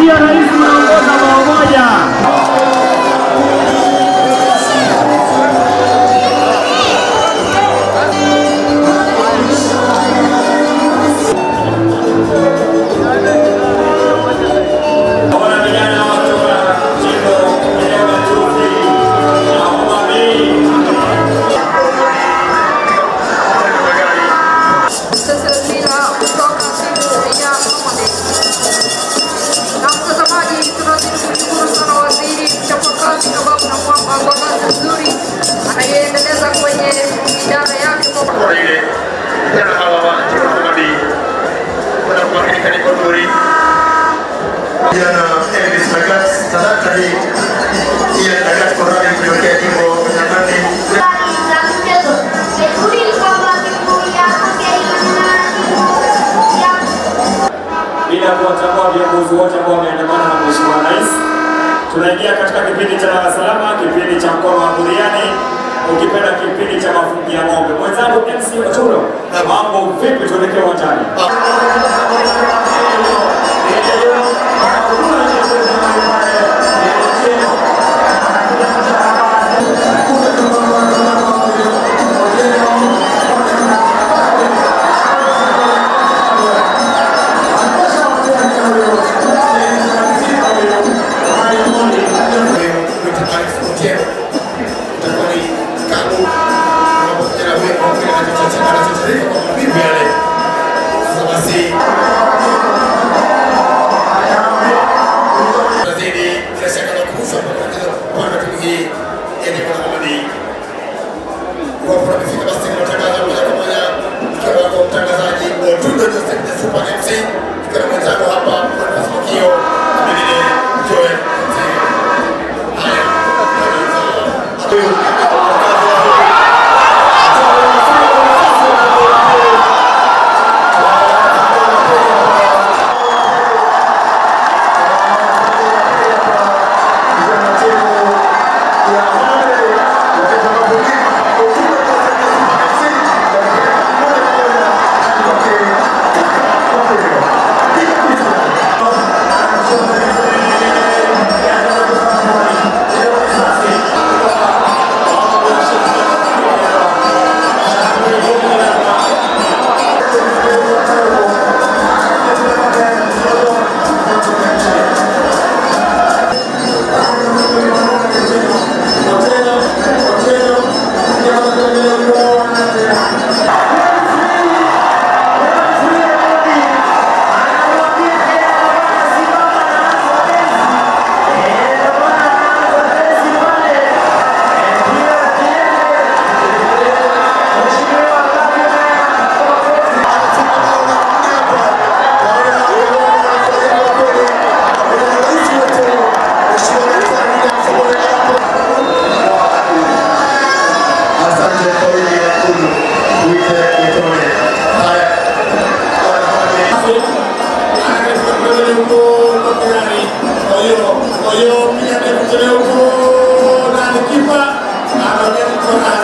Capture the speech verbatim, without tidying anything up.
ya rais unaongoza bao moja. Bila kuwatambua viongozi wote ambao wameandamana na Mheshimiwa Rais, tunaingia katika kipindi cha lala salama, kipindi cha mkono wa buriani, ukipenda kipindi cha mafungi ya ng'ombe. Mwenzangu M C Oturo, mambo vipi? Tuelekee uwanjani. Yo, mira, me gustaría un poco la equipa, a la